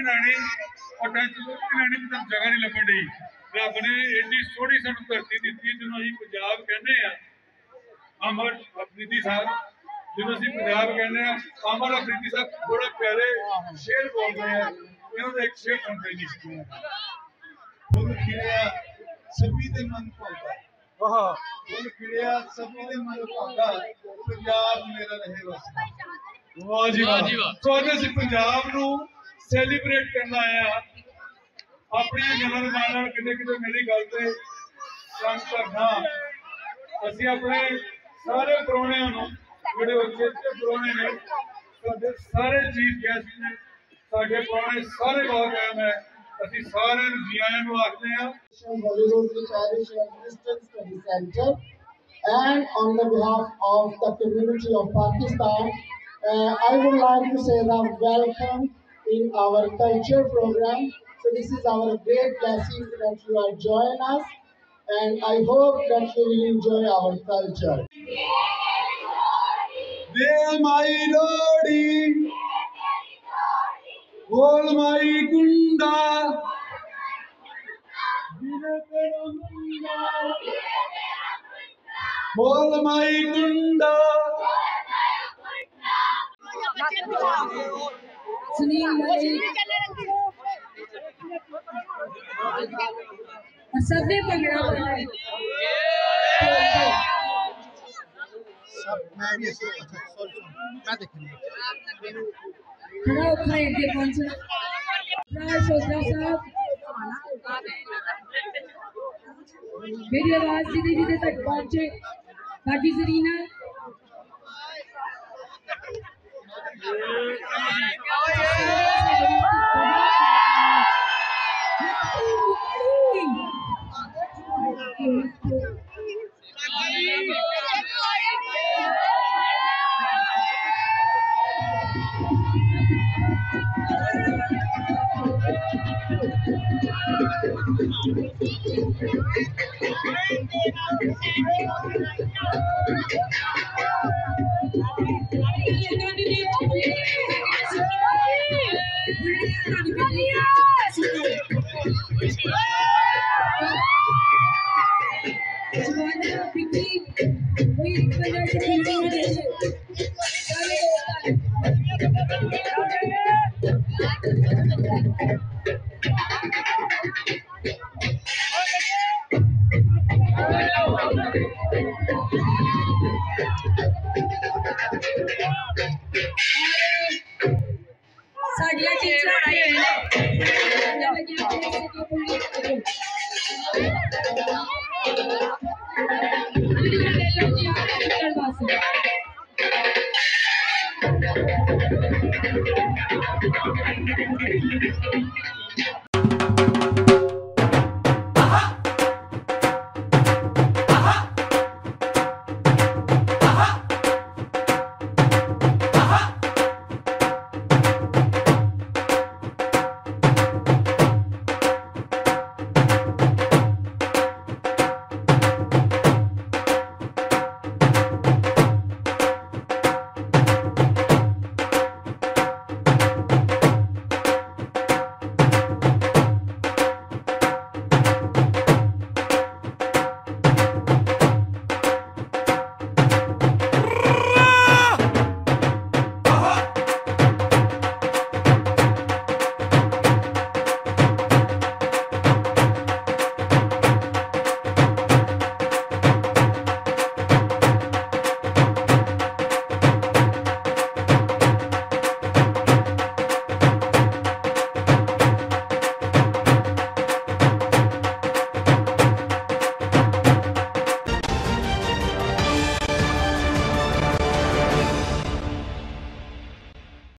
बनानी और टेंशन बनानी तो जगह नहीं लभन दी। रब ने एडी सोहनी सानू धरती दी जिन्हों असीं पंजाब कहने अमर अफरीदी साहब जिन्हों असीं पंजाब कहने अमर अफरीदी साहब बड़ा प्यारे शेर बोलते हैं। इन्होंने एक शेर सुनते जी फुल खिड़िया सभी दे मन भांदा फुल खिड़िया सभी दे मन भांदा पंजाब मेरा रहे वसदा। वाह जी वाह। तो अज असीं पंजाब नूं सैलीब्रेट करना आए अपनी गल्लां दे नाल किते किते मेरी गल ते काम करना। असीं अपने सारे परौणियां नूं जिहड़े उच्चे परौणे ने साडे सारे चीफ गेस्ट ने साडे परौणे सारे बहुत कायम है। असीं सारे जी आयां नूं आखदे हां। And on the behalf of the community of Pakistan, I would like to say that welcome in our culture program. So this is our great blessing that you are joining us, and I hope that you will enjoy our culture. Dea mai Lohri, bol mai gunda, bol mai gunda. सबने पकड़ा हुआ है। सब मैं भी ऐसे मैं देखूंगा खड़ा उठा है कौन सा सोचा साहब मेरी आवाज सीधे सीधे तक पहुंचे। बाकी सरीना